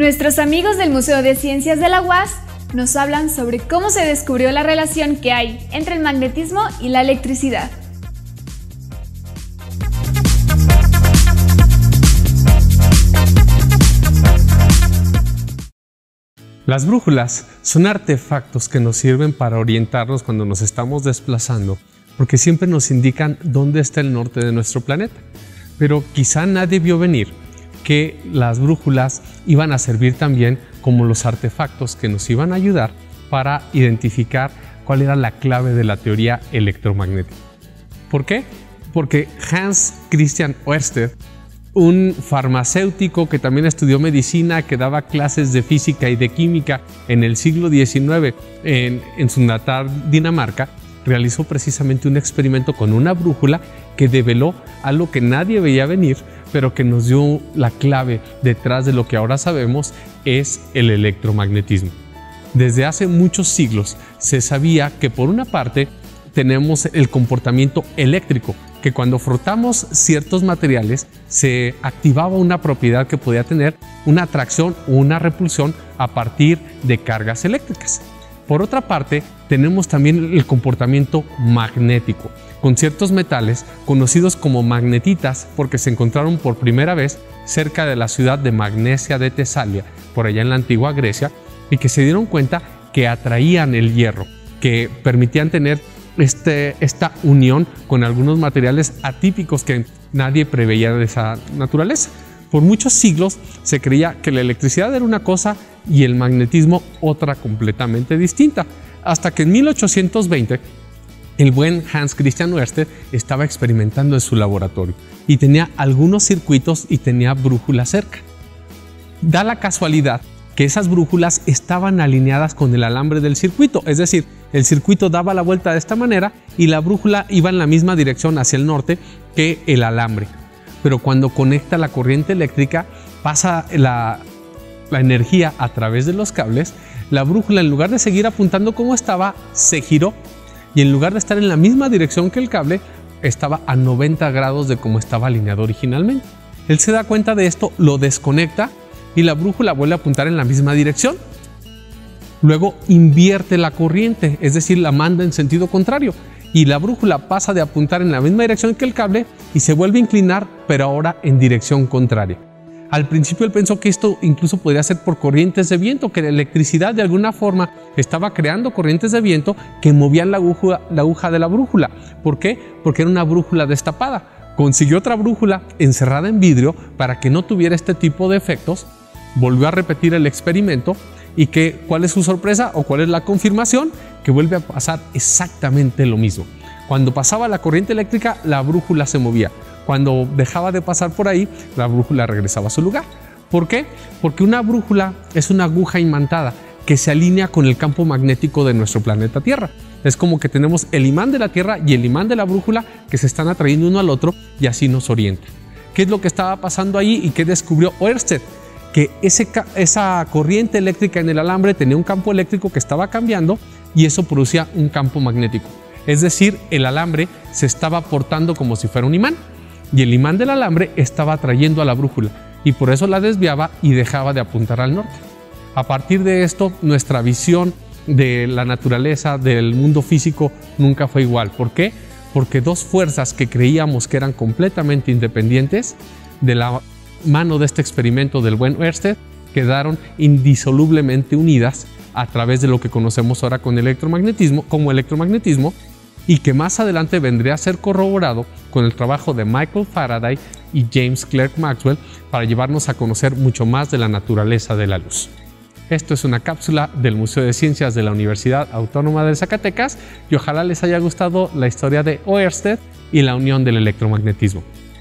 Nuestros amigos del Museo de Ciencias de la UAS nos hablan sobre cómo se descubrió la relación que hay entre el magnetismo y la electricidad. Las brújulas son artefactos que nos sirven para orientarnos cuando nos estamos desplazando, porque siempre nos indican dónde está el norte de nuestro planeta. Pero quizá nadie vio venir que las brújulas iban a servir también como los artefactos que nos iban a ayudar para identificar cuál era la clave de la teoría electromagnética. ¿Por qué? Porque Hans Christian Ørsted, un farmacéutico que también estudió medicina, que daba clases de física y de química en el siglo XIX en su natal Dinamarca, realizó precisamente un experimento con una brújula que develó algo que nadie veía venir, pero que nos dio la clave detrás de lo que ahora sabemos es el electromagnetismo. Desde hace muchos siglos se sabía que por una parte tenemos el comportamiento eléctrico, que cuando frotamos ciertos materiales se activaba una propiedad que podía tener una atracción o una repulsión a partir de cargas eléctricas. Por otra parte, tenemos también el comportamiento magnético, con ciertos metales conocidos como magnetitas porque se encontraron por primera vez cerca de la ciudad de Magnesia de Tesalia, por allá en la antigua Grecia, y que se dieron cuenta que atraían el hierro, que permitían tener esta unión con algunos materiales atípicos que nadie preveía de esa naturaleza. Por muchos siglos se creía que la electricidad era una cosa y el magnetismo otra completamente distinta, hasta que en 1820 el buen Hans Christian Ørsted estaba experimentando en su laboratorio y tenía algunos circuitos y tenía brújulas cerca. Da la casualidad que esas brújulas estaban alineadas con el alambre del circuito, es decir, el circuito daba la vuelta de esta manera y la brújula iba en la misma dirección hacia el norte que el alambre. Pero cuando conecta la corriente eléctrica, pasa la energía a través de los cables, la brújula, en lugar de seguir apuntando como estaba, se giró y en lugar de estar en la misma dirección que el cable, estaba a 90 grados de como estaba alineado originalmente. Él se da cuenta de esto, lo desconecta y la brújula vuelve a apuntar en la misma dirección. Luego invierte la corriente, es decir, la manda en sentido contrario y la brújula pasa de apuntar en la misma dirección que el cable y se vuelve a inclinar, pero ahora en dirección contraria. Al principio él pensó que esto incluso podría ser por corrientes de viento, que la electricidad de alguna forma estaba creando corrientes de viento que movían la aguja de la brújula. ¿Por qué? Porque era una brújula destapada. Consiguió otra brújula encerrada en vidrio para que no tuviera este tipo de efectos, volvió a repetir el experimento y ¿cuál es su sorpresa o cuál es la confirmación? Que vuelve a pasar exactamente lo mismo. Cuando pasaba la corriente eléctrica, la brújula se movía. Cuando dejaba de pasar por ahí, la brújula regresaba a su lugar. ¿Por qué? Porque una brújula es una aguja imantada que se alinea con el campo magnético de nuestro planeta Tierra. Es como que tenemos el imán de la Tierra y el imán de la brújula que se están atrayendo uno al otro y así nos orienta. ¿Qué es lo que estaba pasando ahí y qué descubrió Ørsted? Que esa corriente eléctrica en el alambre tenía un campo eléctrico que estaba cambiando y eso producía un campo magnético. Es decir, el alambre se estaba portando como si fuera un imán y el imán del alambre estaba atrayendo a la brújula y por eso la desviaba y dejaba de apuntar al norte. A partir de esto, nuestra visión de la naturaleza, del mundo físico, nunca fue igual. ¿Por qué? Porque dos fuerzas que creíamos que eran completamente independientes, de la mano de este experimento del buen Ørsted, quedaron indisolublemente unidas a través de lo que conocemos ahora como electromagnetismo y que más adelante vendría a ser corroborado con el trabajo de Michael Faraday y James Clerk Maxwell para llevarnos a conocer mucho más de la naturaleza de la luz. Esto es una cápsula del Museo de Ciencias de la Universidad Autónoma de Zacatecas y ojalá les haya gustado la historia de Ørsted y la unión del electromagnetismo.